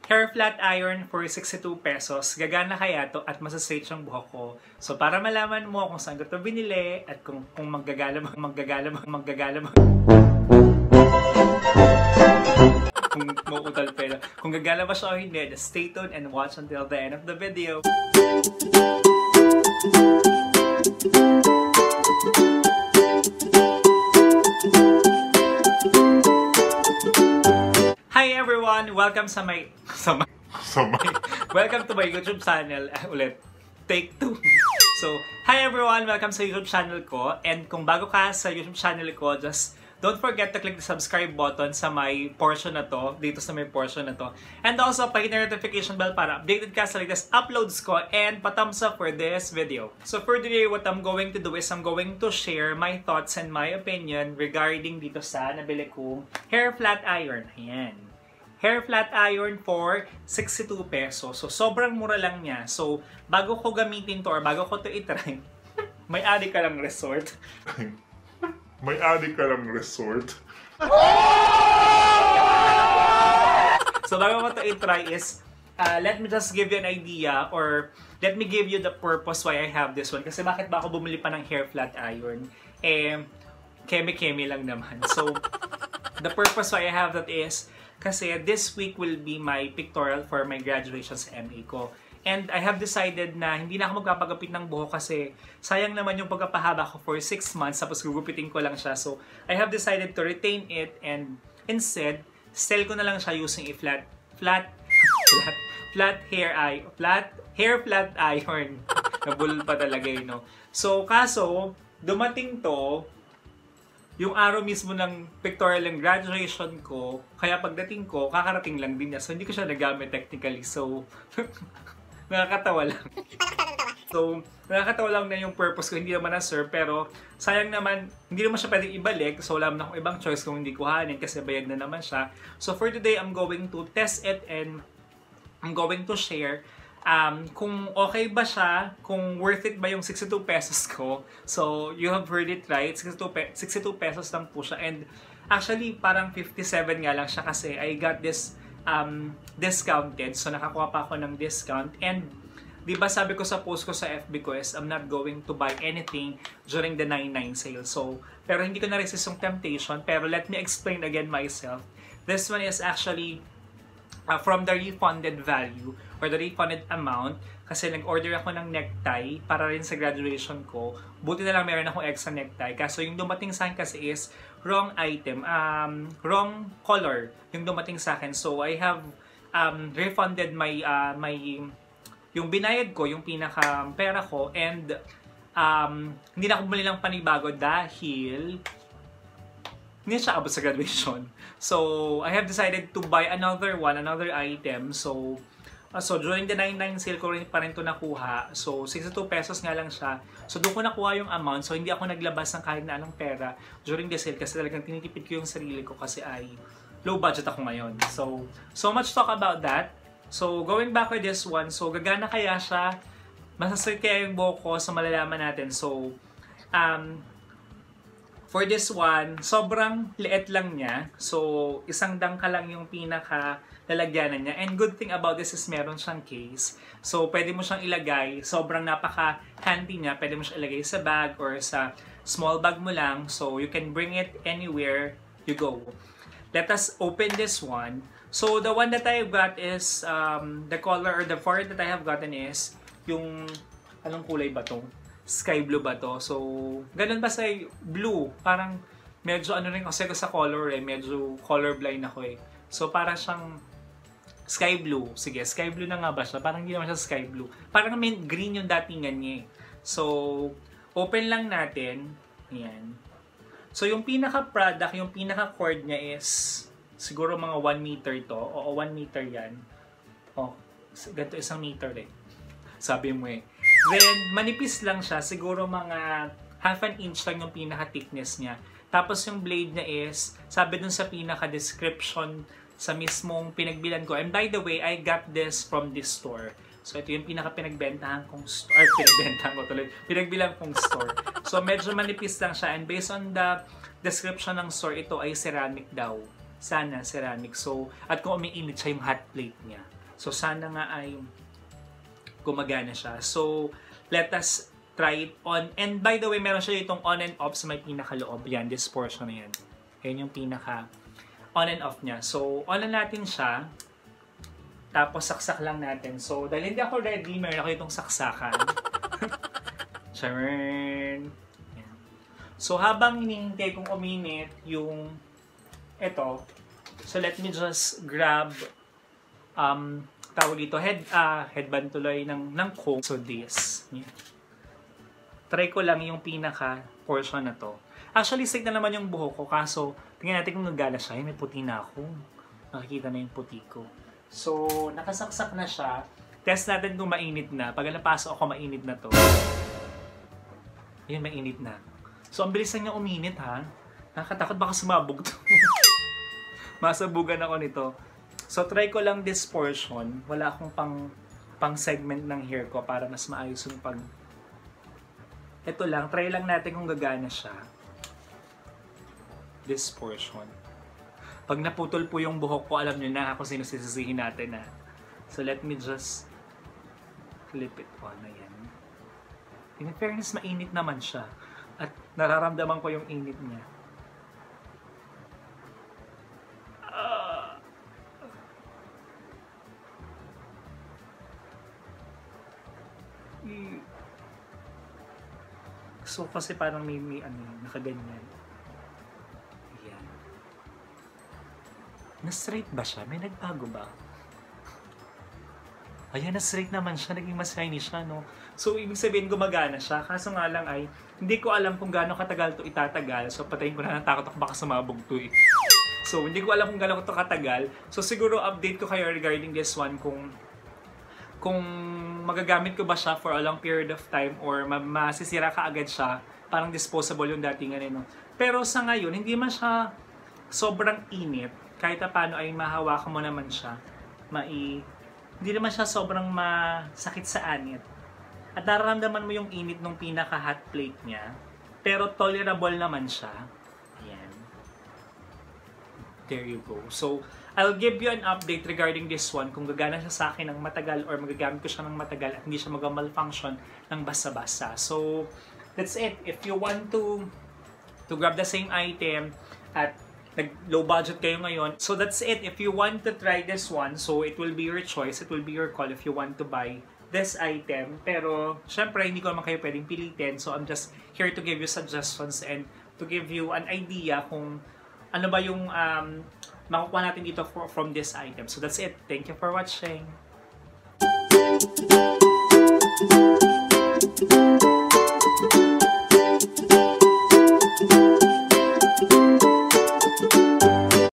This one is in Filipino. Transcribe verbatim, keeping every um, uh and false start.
hair flat iron for sixty-two pesos. Gagana kaya to at masastraight yung buhok ko. So para malaman mo kung saan ko to binili at kung, kung manggagala ba, manggagala ba, manggagala ba. Kung mauutal pala. Kung gagala ba siya o hindi, just stay tuned and watch until the end of the video. Hi everyone! Welcome sa my... Sa my... Sa my... Welcome to my YouTube channel. Uh, ulit. Take two. So, hi everyone! Welcome sa YouTube channel ko. And kung bago ka sa YouTube channel ko, just don't forget to click the subscribe button sa may portion na to. Dito sa may portion na to. And also, pahit na notification bell para updated ka sa latest uploads ko. And pa-thumbs up for this video. So for today, what I'm going to do is I'm going to share my thoughts and my opinion regarding dito sa nabili kong hair flat iron. Ayan. Hair flat iron for sixty-two pesos. So, sobrang mura lang niya. So, bago ko gamitin to or bago ko to itry, may adi ka lang resort. May adi ka lang resort. So, bago ko to itry is, uh, let me just give you an idea or let me give you the purpose why I have this one. Kasi bakit ba ako bumili pa ng hair flat iron? Eh, keme-keme lang naman. So, the purpose why I have that is, kasi this week will be my pictorial for my graduation sa M A ko. And I have decided na hindi na ako magpapagupit ng buhok kasi sayang naman yung pagpapahaba ko for six months tapos gugupitin ko lang siya. So, I have decided to retain it and instead, style ko na lang siya using a flat, flat, flat, flat hair eye, flat, hair flat iron. Nabulol pa talaga yun, no? So, kaso, dumating to, yung araw mismo ng pictorial ng graduation ko, kaya pagdating ko, kakarating lang din niya. So, hindi ko siya nagamit technically. So, nakakatawa lang. So, nakakatawa lang na yung purpose ko. Hindi naman na-serve, pero sayang naman, hindi naman siya pwedeng ibalik. So, wala naman akong ibang choice kung hindi kuhanin kasi bayad na naman siya. So, for today, I'm going to test it and I'm going to share Um, kung okay ba siya, kung worth it ba yung sixty-two pesos ko. So, you have heard it right, sixty-two pesos lang po siya. And actually, parang fifty-seven nga lang siya kasi I got this um, discounted. So, nakakuha pa ako ng discount. And, di ba sabi ko sa post ko sa F B ko is, I'm not going to buy anything during the nine nine sale. So, pero hindi ko na-resist yung temptation. Pero let me explain again myself. This one is actually Uh, from the refunded value or the refunded amount kasi nag-order ako ng necktie para rin sa graduation ko. Buti na lang meron akong extra necktie. Kaso yung dumating sa akin kasi is wrong item, um, wrong color yung dumating sa akin. So I have um, refunded my, uh, my, yung binayad ko, yung pinaka pera ko and um, hindi na ako bumili ng panibago dahil hindi siya abot sa graduation. So, I have decided to buy another one, another item. So, uh, so during the nine nine sale ko rin pa rin ito nakuha. So, sixty-two pesos nga lang siya. So, doon ko nakuha yung amount. So, hindi ako naglabas ng kahit na anong pera during the sale kasi talagang tinitipid ko yung sarili ko kasi ay low budget ako ngayon. So, so much talk about that. So, going back with this one. So, gagana kaya siya. Masasarap kaya yung buhok ko. So, malalaman natin. So, um... for this one, sobrang liit lang niya. So, isang dangka lang yung pinaka lalagyanan niya. And good thing about this is meron siyang case. So, pwede mo siyang ilagay. Sobrang napaka-handy niya. Pwede mo siyang ilagay sa bag or sa small bag mo lang. So, you can bring it anywhere you go. Let us open this one. So, the one that I got is, um, the color or the variant that I have gotten is yung, anong kulay ba to? Sky blue ba to? So, ganun ba sa blue? Parang medyo ano rin kasi sa color eh. Medyo colorblind ako eh. So, parang siyang sky blue. Sige, sky blue na nga ba siya? Parang hindi naman siya sky blue. Parang may green yung datingan niya eh. So, open lang natin. Ayan. So, yung pinaka-product, yung pinaka-cord niya is siguro mga one meter to. Oo, one meter yan. Oh, ganito isang meter eh. Sabi mo eh. Then, manipis lang siya. Siguro mga half an inch lang yung pinaka-thickness niya. Tapos yung blade niya is, sabi dun sa pinaka-description sa mismong pinagbilan ko. And by the way, I got this from this store. So, ito yung pinaka-pinagbentahan kong store. Or, pinagbentahan ko tuloy. Pinagbilan kong store. So, medyo manipis lang siya. And based on the description ng store, ito ay ceramic daw. Sana, ceramic. So, at kung umiinit siya yung hot plate niya. So, sana nga ay gumagana siya. So, let us try it on. And by the way, meron siya itong on and off sa may pinakaloob. Yan, this portion na yan. Yan yung pinaka on and off niya. So, on na natin siya. Tapos, saksak lang natin. So, dahil hindi ako ready, meron ako itong saksakan. Sharon. Yan. So, habang hinihintay kong uminit yung ito, so let me just grab um, tawag dito, head, uh, headband tuloy ng, ng comb. So, this. Yan. Try ko lang yung pinaka portion na to. Actually, straight na naman yung buhok ko. Kaso, tingnan natin kung nagala siya. Ay, may puti na ako. Nakikita na yung puti ko. So, nakasaksak na siya. Test natin kung mainit na. Pag napasok ako, mainit na to. Ayun, mainit na. So, ang bilis na niya uminit, ha? Nakakatakot, baka sumabog to. Masabugan ako nito. So, try ko lang this portion. Wala akong pang, pang segment ng hair ko para mas maayos yung pag... Ito lang, try lang natin kung gagana siya. This portion. Pag naputol po yung buhok ko, alam nyo na kung sino sisisihin natin, ha. So, let me just clip it on. Ayan. In fairness, mainit naman siya. At nararamdaman ko yung init niya. Uh, so, kasi parang may, may ano, nakaganyan. Ayan. Na-straight ba siya? May nagbago ba? Ayan, na-straight naman siya. Naging mas shiny siya, no? So, ibig sabihin, gumagana siya. Kaso nga lang ay, hindi ko alam kung gaano katagal to itatagal. So, patayin ko na natakot ako baka sumabog to eh. So, hindi ko alam kung gaano to katagal. So, siguro update ko kayo regarding this one kung kung magagamit ko ba siya for a long period of time or masisira ka agad siya. Parang disposable yung dating ano. Pero sa ngayon, hindi man siya sobrang init. Kahit na paano ay mahawakan mo naman siya. Mai Hindi naman siya sobrang masakit sa anit. At nararamdaman mo yung init ng pinaka-hot plate niya. Pero tolerable naman siya. Ayan. There you go. So, I'll give you an update regarding this one. Kung gagana siya sa akin ng matagal or magagamit ko siya ng matagal at hindi siya mag-malfunction ng basa-basa. So, that's it. If you want to to grab the same item at nag-low budget kayo ngayon. So that's it. If you want to try this one, so it will be your choice. It will be your call if you want to buy this item. Pero, syempre, hindi ko naman kayo pwedeng pilitin. So I'm just here to give you suggestions and to give you an idea kung ano ba yung um, makukuha natin dito for, from this item. So that's it. Thank you for watching.